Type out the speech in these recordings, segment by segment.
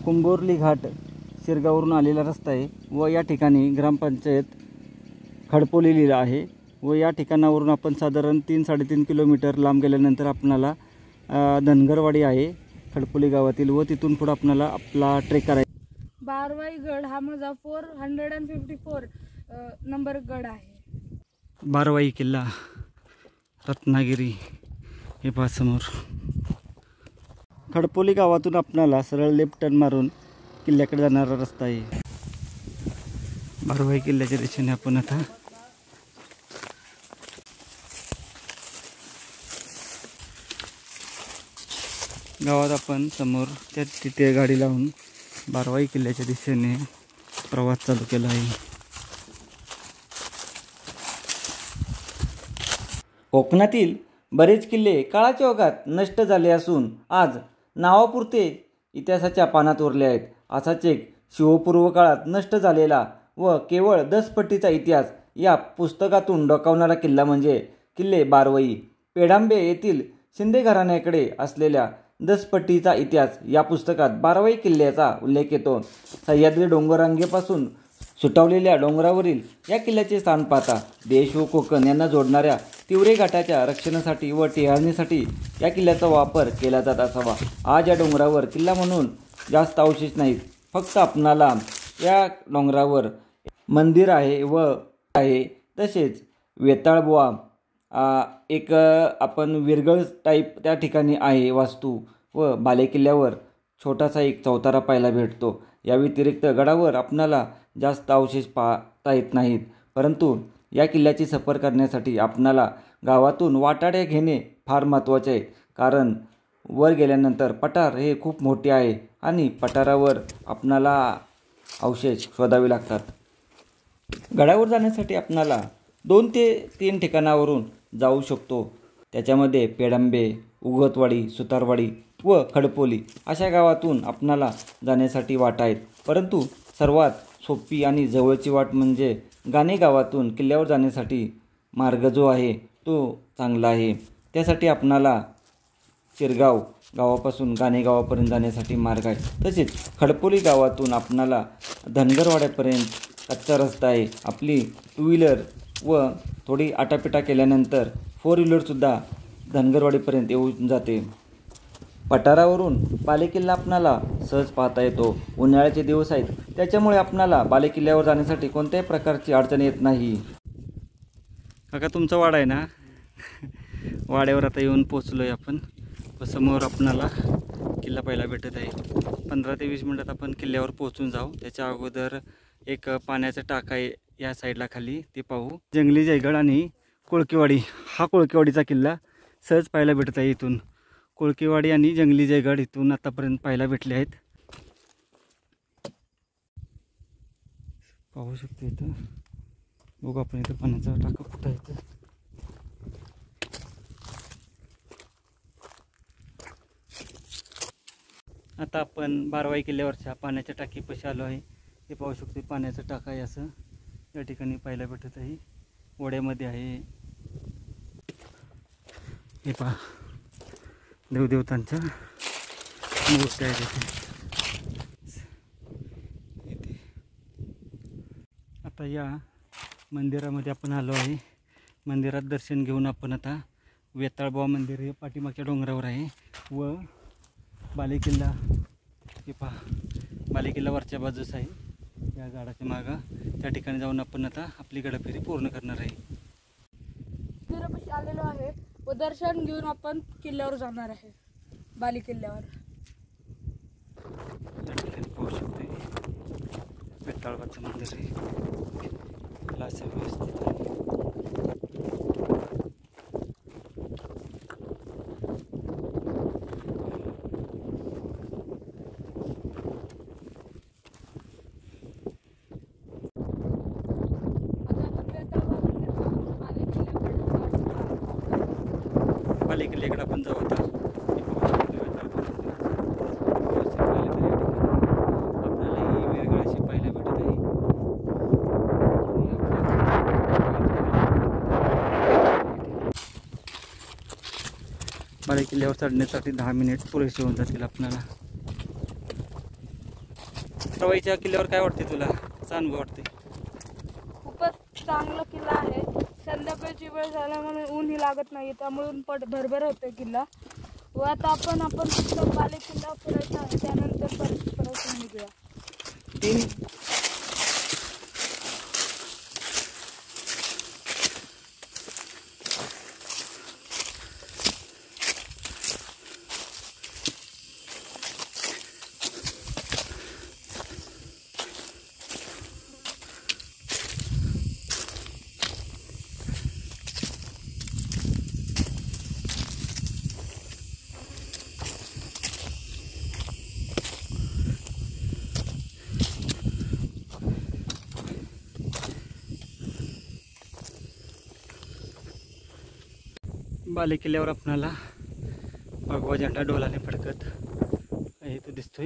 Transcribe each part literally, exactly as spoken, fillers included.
कुंभोर्ली घाट शिरगावरून आलेला रस्ता आहे व या ठिकाणी ग्रामपंचायत खडपोली लिहिलं आहे व या ठिकाणावरून आपण साधारण तीन साडेतीन किलोमीटर लांब गेल्यानंतर आपणाला धनगरवाडी आहे खडपोली गावातील व तिथून पुढे आपणाला आपला ट्रेक करायचा। बारवाई गड हा माझा four hundred and fifty four number गड आहे। बारवाई किल्ला रत्नागिरी हे पहा समोर। खडपोली गावातून आपणाला सरळ लेफ्ट टर्न मारून किल्ल्याकडे जाणारा रस्ता आहे। बारवाई किल्ल्याच्या दिशेने आपण आता गावात आपण समोर त्या तिथे गाडी लावून बारवाई किल्ल्याच्या दिशेने प्रवास चालू केला आहे। कोकणातील बरेच किल्ले काळाच्या ओघात नष्ट झाले असून आज नावापुरते इतिहासाच्या पानात उरले आहेत। असाच एक शिवपूर्व काळात नष्ट झालेला व केवळ दसपट्टीचा इतिहास या पुस्तकातून डोकावणारा किल्ला म्हणजे किल्ले बारवाई। पेडांबे येथील शिंदे घराण्याकडे असलेल्या दसपट्टीचा इतिहास या पुस्तकात बारवाई किल्ल्याचा उल्लेख येतो। सह्याद्री डोंगररांगेपासून सुटावलेल्या डोंगरावरील या किल्ल्याचे स्थान पाहता देश व कोकण यांना जोडणाऱ्या तिवरे घाटाच्या रक्षणासाठी व टेहळणीसाठी या किल्ल्याचा वापर केला जात असावा। आज या डोंगरावर किल्ला म्हणून जास्त अवशेष नाहीत, फक्त आपणाला या डोंगरावर मंदिर आहे व आहे तसेच वेताळबुवा एक आपण विरगळ टाईप त्या ठिकाणी आहे वास्तू व बालेकिल्ल्यावर छोटासा एक चौतारा पाहायला भेटतो। या व्यतिरिक्त गडावर आपणाला जास्त अवशेष पाहता येत नाहीत, परंतु या किल्ल्याची सफर करण्यासाठी आपणाला गावातून वाटाड्या घेणे फार महत्त्वाचे आहे, कारण वर गेल्यानंतर पठार हे खूप मोठे आहे आणि पठारावर आपणाला अवशेष शोधावे लागतात। गडावर जाण्यासाठी आपणाला दोन ते तीन ठिकाणावरून जाऊ शकतो, त्याच्यामध्ये पेडांबे, उगवतवाडी, सुतारवाडी व खडपोली अशा गावातून आपणाला जाण्यासाठी वाटा आहेत, परंतु सर्वात सोपी आणि जवळची वाट म्हणजे गाणे गावातून किल्ल्यावर जाण्यासाठी मार्ग जो आहे तो चांगला आहे। त्यासाठी आपणाला शिरगाव गावापासून गाणे गावापर्यंत जाण्यासाठी मार्ग आहे, तसेच खडपोली गावातून आपणाला धनगरवाड्यापर्यंत कच्चा रस्ता आहे। आपली टू व्हीलर व थोडी आटापिटा केल्यानंतर फोर व्हीलरसुद्धा धनगरवाडीपर्यंत येऊन जाते। पठारावरून बालेकिल्ला आपणाला सहज पाहता येतो। उन्हाळ्याचे दिवस आहेत, त्याच्यामुळे आपणाला बालेकिल्ल्यावर जाण्यासाठी कोणत्याही प्रकारची अडचण येत नाही। काका तुमचा वाडा आहे ना, वाड्यावर आता येऊन पोचलो आहे आपण व समोर आपणाला किल्ला पाहायला भेटत आहे। पंधरा ते वीस मिनटात आपण किल्ल्यावर पोहोचून जाऊ। त्याच्या अगोदर एक पाण्याचा टाका आहे या साईडला खाली, ते पाहू। जंगली जयगड आणि कोळकेवाडी हा कोळकेवाडीचा किल्ला सहज पाहायला भेटत आहे। इथून कोळकेवाडी आणि जंगली जयगड इथून आतापर्यंत पाहायला भेटले आहेत। पाहू शकतो इथं बघू आपण इथं पाण्याचा टाका कुठं आहे इथं। आता आपण बारवाई किल्ल्यावरच्या पाण्याच्या टाकीपाशी आलो आहे। हे पाहू शकतो पाण्याचा टाका आहे असं या ठिकाणी पाहायला भेटत आहे, ओढ्यामध्ये आहे। हे पहा देवदेवतांच्या मूर्ती आहेत इथे। आता या मंदिरामध्ये आपण आलो आहे। मंदिरात दर्शन घेऊन आपण आता वेताळबुवा मंदिर हे पाठीमागच्या डोंगरावर आहे व बालेकिल्ला हे पहा बालेकिल्ला वरच्या बाजूस आहे या झाडाच्या मागं, त्या ठिकाणी जाऊन आपण आता आपली गडफेरी पूर्ण करणार आहे। मंदिरापाशी आलेलो आहे व दर्शन घेऊन आपण किल्ल्यावर जाणार आहे, बाली किल्ल्यावर। त्या ठिकाणी पाहू शकते वेताळबाचं मंदिर आहे, असं व्यवस्थित आहे। बालेकिल्ल्याकडे आपण जाऊ आता। आपल्याला ही वेगळी अशी पाहायला भेटत आहे। बालेकिल्ल्यावर चढण्यासाठी दहा मिनिट पुरेसे होऊन जातील आपल्याला। सवाईच्या किल्ल्यावर काय वाटते तुला, कसा अनुभव वाटते? खूपच चांगला किल्ला आहे. संध्याकाळची वेळ झाल्यामुळे ऊनही लागत नाही, त्यामुळे ऊन पट भरभर होते किल्ला. व आता आपण आपण फक्त बाले किल्ला फिरायचा आहे, त्यानंतर परत परत निघूया. तीन बाले किल्ल्यावर आपणाला भगवा झेंडा डोलाने फडकत आहे तो दिसतोय.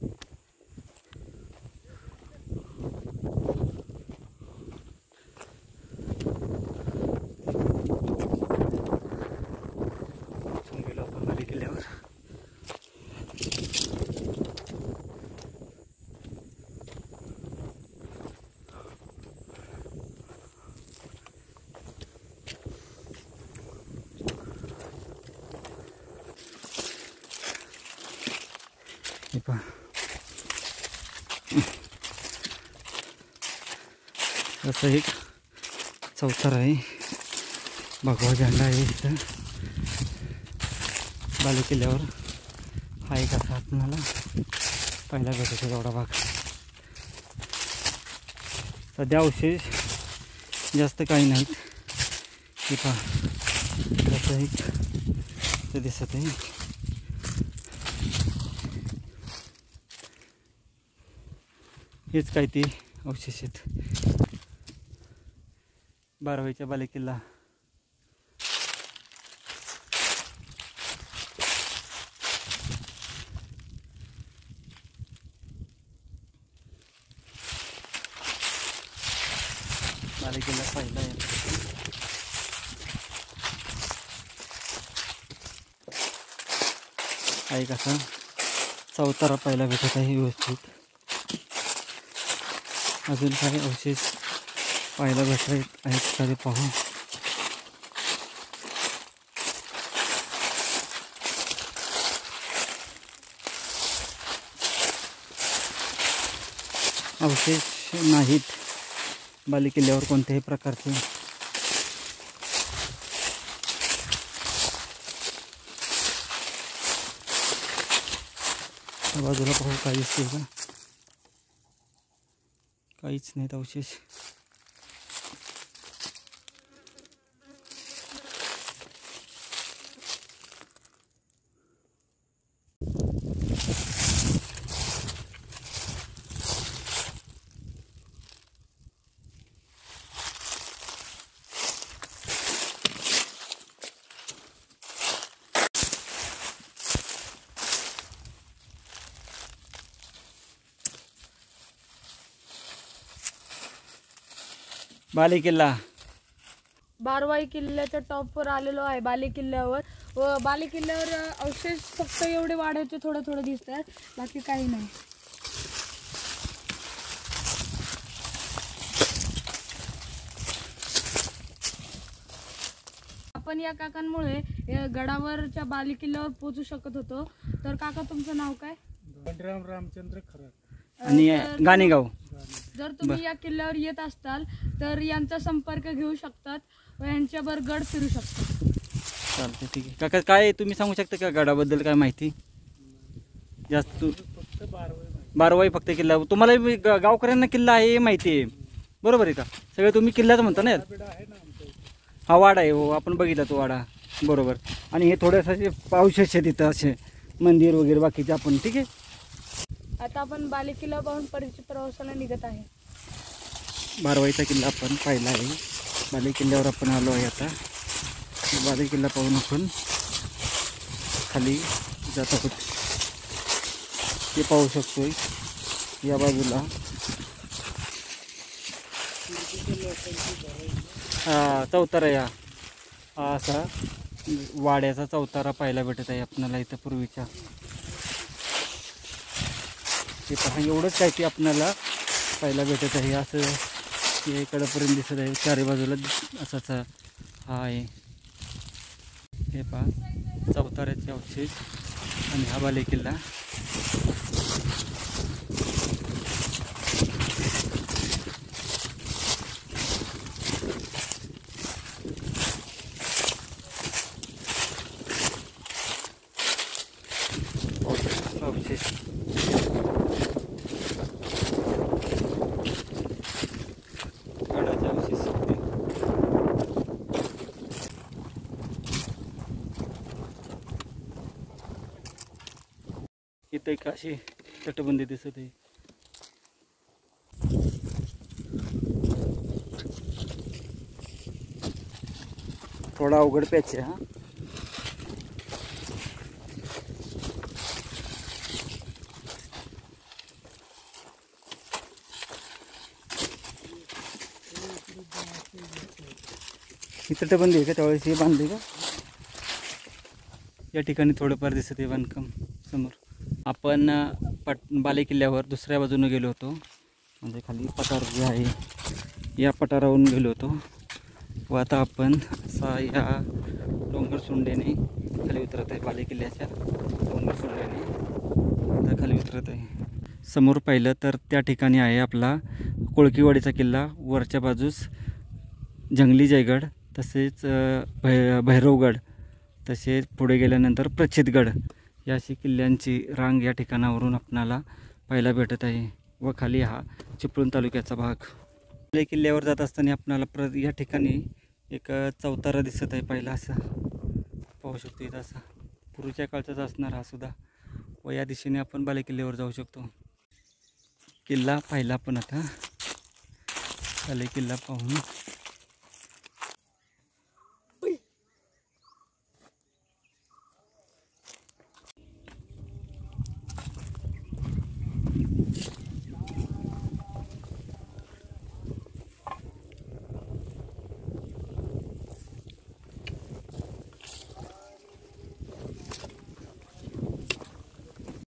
गेलो आपण बाले किल्ल्यावर. हे पहा, असं एक चौथर आहे, भगवा झेंडा आहे इथं बाले किल्ल्यावर. हा एक असा आपल्याला पहिला भेटतो एवढा भाग. सध्या अवशेष जास्त काही नाहीत. हे पहा, असं एक ते दिसत आहे. हेच काय ते अवशेष आहेत बारावाईच्या बाले किल्ला. बाले किल्ला पाहिला आहे. हा एक असा चौतारा पाहायला भेटत आहे व्यवस्थित. अजून काही अवशेष पाहायला भेटत आहेत का ते पाहू. अवशेष नाहीत बाले किल्ल्यावर कोणत्याही प्रकारचे. बाजूला पाहू काही दिसते का, काहीच नाहीत अवशेष. बाले किल्ला बारवाई किल्ल्याच्या टॉपवर आलेलो आहे बाले किल्ल्यावर. व बाले किल्ल्यावर अवशेष फक्त एवढे वाढायचे थोडं थोडं दिसत आहेत, बाकी काही नाही. आपण या काकांमुळे या गडावरच्या बाले किल्ल्यावर पोहोचू शकत होतो. तर काका, तुमचं नाव काय? बलराम रामचंद्र खरात आणि गाणेगाव. जर तुम्ही या किल्ल्यावर येत असताल तर यांचा संपर्क घेऊ शकतात व यांच्यावर गड फिरू शकतात. चालते, ठीक आहे काका. काय तुम्ही सांगू शकता का गडाबद्दल काय माहिती जास्त? फक्त बारवाई बारवाई फक्त किल्ला. तुम्हाला बी ग- गावकऱ्यांना किल्ला आहे हे माहिती आहे, बरोबर आहे का? सगळे तुम्ही किल्लाच म्हणता ना. आहे ना आमच्या इथे. हा वाडा आहे, हो आपण बघितला तो वाडा, बरोबर. आणि हे थोडेसे असे अवशेष आहेत तिथं, असे मंदिर वगैरे बाकीचे आपण. ठीक आहे, आता आपण बाले किल्ला पाहून परत प्रवासाला निघत आहे. बारवाईचा किल्ला आपण पाहिला आहे. बाले किल्ल्यावर आपण आलो आहे. आता बाले किल्ला पाहून आपण खाली जात आहोत. ते पाहू शकतोय या बाजूला. हा चौतारा, या हा असा वाड्याचा चौतारा पाहायला भेटत आहे आपल्याला इथं पूर्वीच्या. हे पहा एवढंच काय ते आपल्याला पाहायला भेटत आहे. असं हे कडेपर्यंत दिसत आहे, चारी बाजूला असाच हा आहे. हे पहा चौताऱ्याचे अवशेष आणि हा बालेकिल्ला. अवशेष गडाचे अवशेष. इथे एक अशी तटबंदी दिसत आहे. थोडा अवघड पॅच आहे हा. ही तटबंदी आहे का त्यावेळेस हे बांधले का? या ठिकाणी थोडंफार दिसत आहे बांधकाम समोर. आपण पट बालेकिल्ल्यावर दुसऱ्या बाजूने गेलो होतो, म्हणजे खाली पठार जे आहे या पठारावरून गेलो होतो व आता आपण असा या डोंगर सोंडेने खाली उतरत आहे. बालेकिल्ल्याच्या डोंगर सोंडेने आता खाली उतरत आहे. समोर पाहिलं तर त्या ठिकाणी आहे आपला कोळकीवाडीचा किल्ला. वरच्या बाजूस जंगली जयगड, तसेच भै भैरवगड, तसेच पुढे गेल्यानंतर प्रचितगड या अशी किल्ल्यांची रांग या ठिकाणावरून आपणाला पाहायला भेटत आहे. व खाली हा चिपळूण तालुक्याचा भाग. बाले किल्ल्यावर जात असताना आपणाला प्र या ठिकाणी एक चौतारा दिसत आहे. पहिला असा पाहू शकतो इथं, असा पूर्वीच्या काळचाच असणार हा सुद्धा. व या दिशेने आपण बाले किल्ल्यावर जाऊ शकतो. किल्ला पाहिला आपण आता. बाले किल्ला पाहून